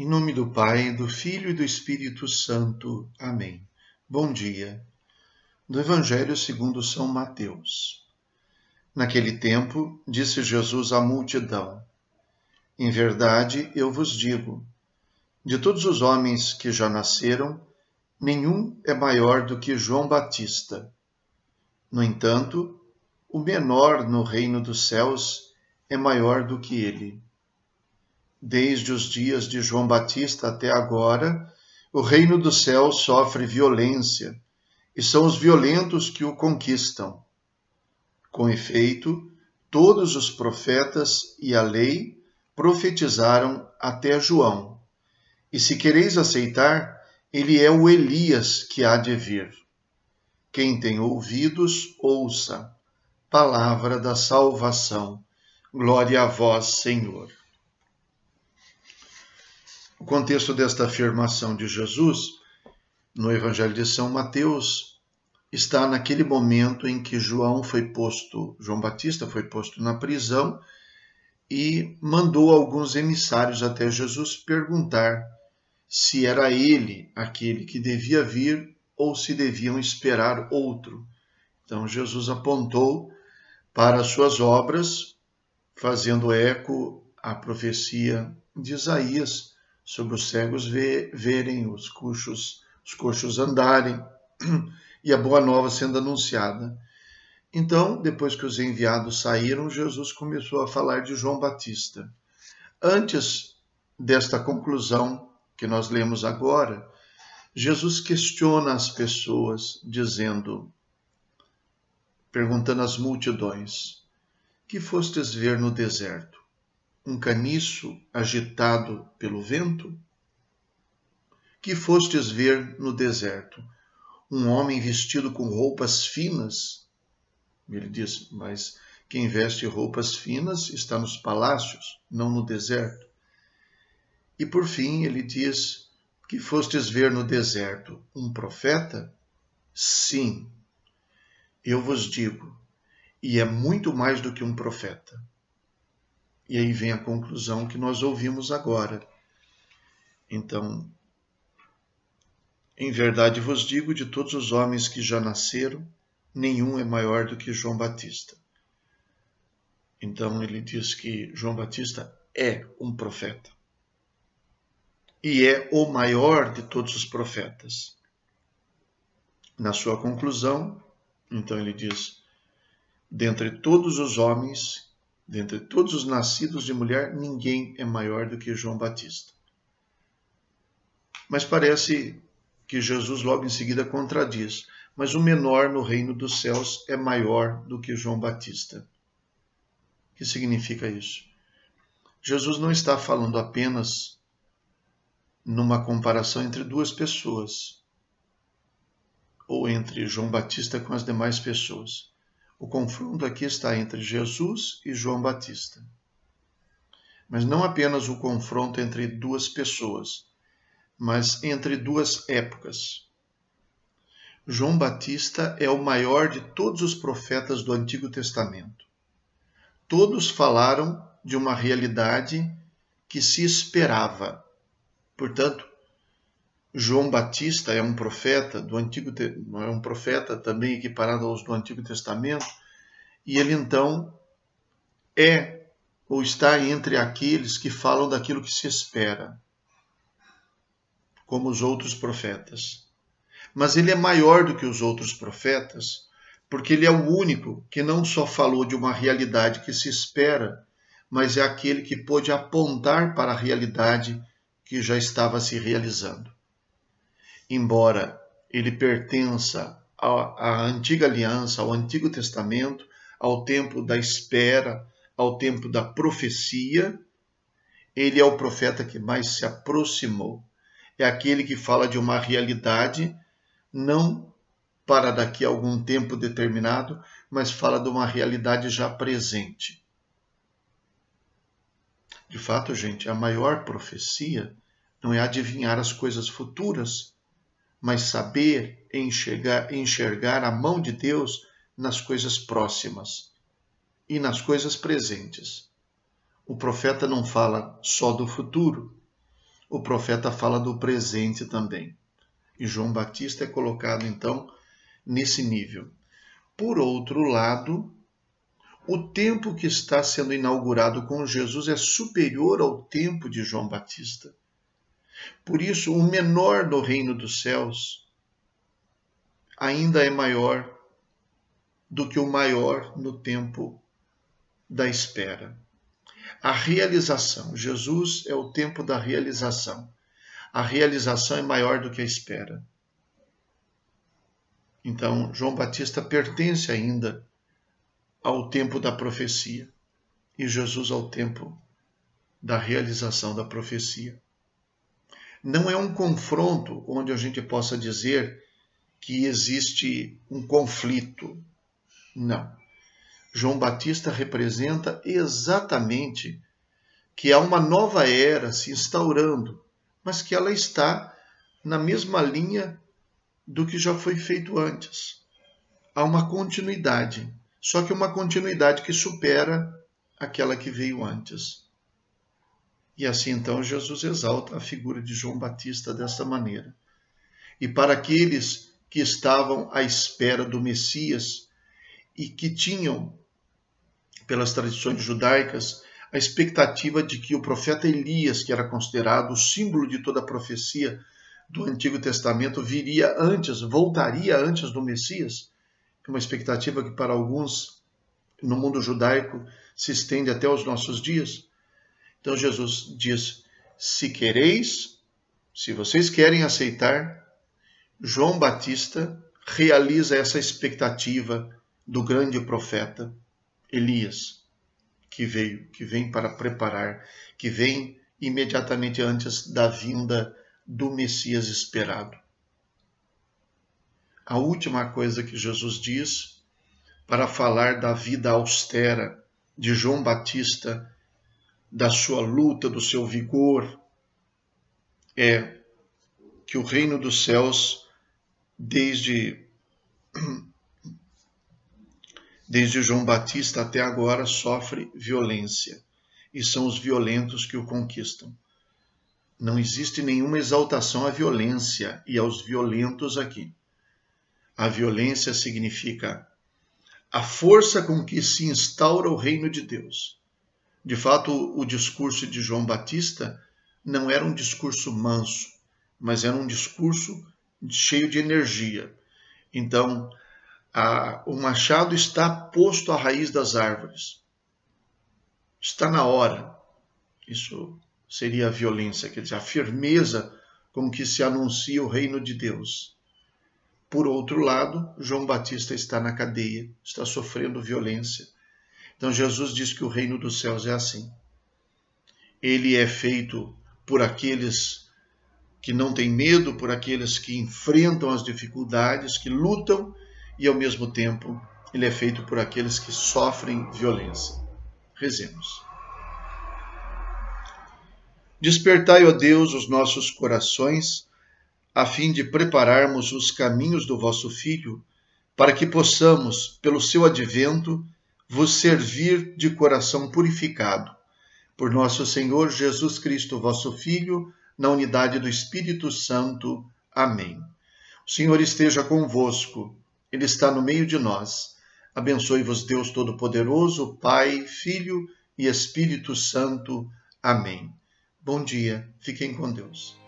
Em nome do Pai, do Filho e do Espírito Santo. Amém. Bom dia. Do Evangelho segundo São Mateus. Naquele tempo, disse Jesus à multidão: Em verdade, eu vos digo, de todos os homens que já nasceram, nenhum é maior do que João Batista. No entanto, o menor no reino dos céus é maior do que ele. Desde os dias de João Batista até agora, o reino dos céus sofre violência, e são os violentos que o conquistam. Com efeito, todos os profetas e a lei profetizaram até João. E se quereis aceitar, ele é o Elias que há de vir. Quem tem ouvidos, ouça. Palavra da salvação. Glória a vós, Senhor. O contexto desta afirmação de Jesus, no Evangelho de São Mateus, está naquele momento em que João Batista foi posto na prisão e mandou alguns emissários até Jesus perguntar se era ele aquele que devia vir ou se deviam esperar outro. Então Jesus apontou para as suas obras, fazendo eco à profecia de Isaías, sobre os cegos verem, os coxos andarem, e a boa nova sendo anunciada. Então, depois que os enviados saíram, Jesus começou a falar de João Batista. Antes desta conclusão que nós lemos agora, Jesus questiona as pessoas, perguntando às multidões: que fostes ver no deserto? Um caniço agitado pelo vento? Que fostes ver no deserto? Um homem vestido com roupas finas? Ele diz, mas quem veste roupas finas está nos palácios, não no deserto. E por fim ele diz, que fostes ver no deserto? Um profeta? Sim, eu vos digo, e é muito mais do que um profeta. E aí vem a conclusão que nós ouvimos agora. Então, em verdade vos digo, de todos os homens que já nasceram, nenhum é maior do que João Batista. Então ele diz que João Batista é um profeta. E é o maior de todos os profetas. Na sua conclusão, então ele diz, dentre todos os homens, dentre todos os nascidos de mulher, ninguém é maior do que João Batista. Mas parece que Jesus logo em seguida contradiz, mas o menor no reino dos céus é maior do que João Batista. O que significa isso? Jesus não está falando apenas numa comparação entre duas pessoas, ou entre João Batista com as demais pessoas. O confronto aqui está entre Jesus e João Batista. Mas não apenas o confronto entre duas pessoas, mas entre duas épocas. João Batista é o maior de todos os profetas do Antigo Testamento. Todos falaram de uma realidade que se esperava. Portanto, João Batista é um profeta é um profeta também equiparado aos do Antigo Testamento, e ele então é ou está entre aqueles que falam daquilo que se espera, como os outros profetas. Mas ele é maior do que os outros profetas, porque ele é o único que não só falou de uma realidade que se espera, mas é aquele que pôde apontar para a realidade que já estava se realizando. Embora ele pertença à antiga aliança, ao Antigo Testamento, ao tempo da espera, ao tempo da profecia, ele é o profeta que mais se aproximou. É aquele que fala de uma realidade, não para daqui a algum tempo determinado, mas fala de uma realidade já presente. De fato, gente, a maior profecia não é adivinhar as coisas futuras, mas saber enxergar a mão de Deus nas coisas próximas e nas coisas presentes. O profeta não fala só do futuro. o profeta fala do presente também. E João Batista é colocado, então, nesse nível. Por outro lado, o tempo que está sendo inaugurado com Jesus é superior ao tempo de João Batista. Por isso, o menor no reino dos céus ainda é maior do que o maior no tempo da espera. A realização. Jesus é o tempo da realização. A realização é maior do que a espera. Então, João Batista pertence ainda ao tempo da profecia e Jesus ao tempo da realização da profecia. Não é um confronto onde a gente possa dizer que existe um conflito. Não. João Batista representa exatamente que há uma nova era se instaurando, mas que ela está na mesma linha do que já foi feito antes. Há uma continuidade, só que uma continuidade que supera aquela que veio antes. E assim então Jesus exalta a figura de João Batista desta maneira. E para aqueles que estavam à espera do Messias e que tinham, pelas tradições judaicas, a expectativa de que o profeta Elias, que era considerado o símbolo de toda a profecia do Antigo Testamento, viria antes, voltaria antes do Messias, uma expectativa que para alguns no mundo judaico se estende até os nossos dias. Então Jesus diz, se vocês querem aceitar, João Batista realiza essa expectativa do grande profeta Elias, que vem para preparar, que vem imediatamente antes da vinda do Messias esperado. A última coisa que Jesus diz para falar da vida austera de João Batista, da sua luta, do seu vigor, é que o reino dos céus, desde João Batista até agora, sofre violência, e são os violentos que o conquistam. Não existe nenhuma exaltação à violência e aos violentos aqui. A violência significa a força com que se instaura o reino de Deus. De fato, o discurso de João Batista não era um discurso manso, mas era um discurso cheio de energia. Então, o machado está posto à raiz das árvores. Está na hora. Isso seria a violência, quer dizer, a firmeza com que se anuncia o reino de Deus. Por outro lado, João Batista está na cadeia, está sofrendo violência. Então Jesus diz que o reino dos céus é assim. Ele é feito por aqueles que não têm medo, por aqueles que enfrentam as dificuldades, que lutam, e ao mesmo tempo ele é feito por aqueles que sofrem violência. Rezemos. Despertai, ó Deus, os nossos corações, a fim de prepararmos os caminhos do vosso Filho, para que possamos, pelo seu advento, vos servir de coração purificado. Por nosso Senhor Jesus Cristo, vosso Filho, na unidade do Espírito Santo. Amém. O Senhor esteja convosco, Ele está no meio de nós. Abençoe-vos Deus Todo-Poderoso, Pai, Filho e Espírito Santo. Amém. Bom dia, fiquem com Deus.